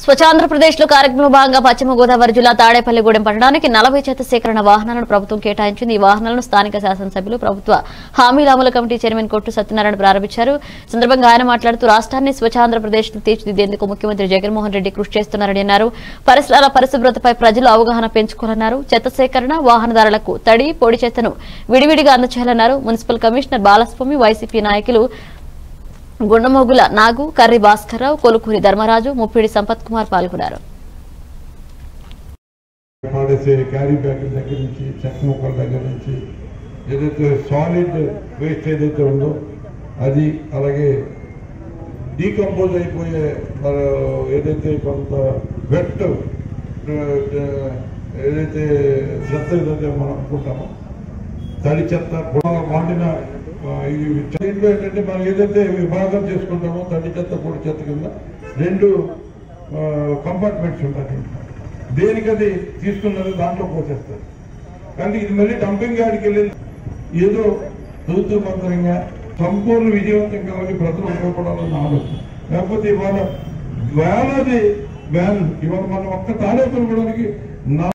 స్వచ్ఛాంధ్రప్రదేశ్ లో కార్యక్రమంలో భాగంగా పశ్చిమ గోదావరి జిల్లా తాడేపల్లిగూడెం పట్టణానికి 40 చెత్త సేకరణ వాహనాలను ప్రభుత్వం కేటాయించింది। ఈ వాహనాలను స్థానిక శాసనసభ్యులు ప్రభుత్వ హామీల అమలు కమిటీ చైర్మన్ కొట్టు సత్యనారాయణ ప్రారంభించారు। సందర్భంగా ఆయన మాట్లాడుతూ రాష్ట్రాన్ని స్వచ్ఛాంధ్రప్రదేశ్ తీర్చిదిద్దేందుకు ముఖ్యమంత్రి జగన్మోహన్ రెడ్డి కృషి చేస్తున్నారని అన్నారు। పరిసరాల పరిశుభ్రతపై ప్రజలు అవగాహన పెంచుకోవాలన్నారు। చెత్త సేకరణ వాహనదారులకు తడి పొడి చెత్తను విడివిడిగా అందజేయాలన్నారు। మున్సిపల్ కమిషనర్ బాలస్వామి, వైసీపీ నాయకులు గుండమోగుల నాగు, కర్రి భాస్కర్రావు, కొలుకూరి ధర్మరాజు, ముప్పిడి సంపత్ కుమార్ పాల్గొన్నారు। క్యారీ బ్యాగుల దగ్గర నుంచి చెక్క ముక్కల దగ్గర నుంచి ఏదైతే సాలిడ్ వేస్ట్ ఏదైతే ఉందో అది, అలాగే డీకంపోజ్ అయిపోయే ఏదైతే కొంత వెట్ ఏదైతే చెత్త ఏదైతే మనం అనుకుంటామో తడి చెత్త వాడిన దీంట్లో ఏంటంటే మనం ఏదైతే విభాగం చేసుకుంటామో తడి చెత్త పొడి చెత్త కింద 2 కంపార్ట్మెంట్స్ ఉంటాయి। దేనికది తీసుకున్నది దాంట్లో పోసేస్తారు। కానీ ఇది మళ్ళీ డంపింగ్ యార్డ్కి వెళ్ళి ఏదో తూతుమంతరంగా సంపూర్ణ విజయవంతం కావాలి, ప్రజలు ఉపయోగపడాలని ఆలోచన। లేకపోతే ఇవాళ వేలాది వ్యాన్లు ఇవాళ మనం ఒక్క తాడేపల్లిగూడెంకి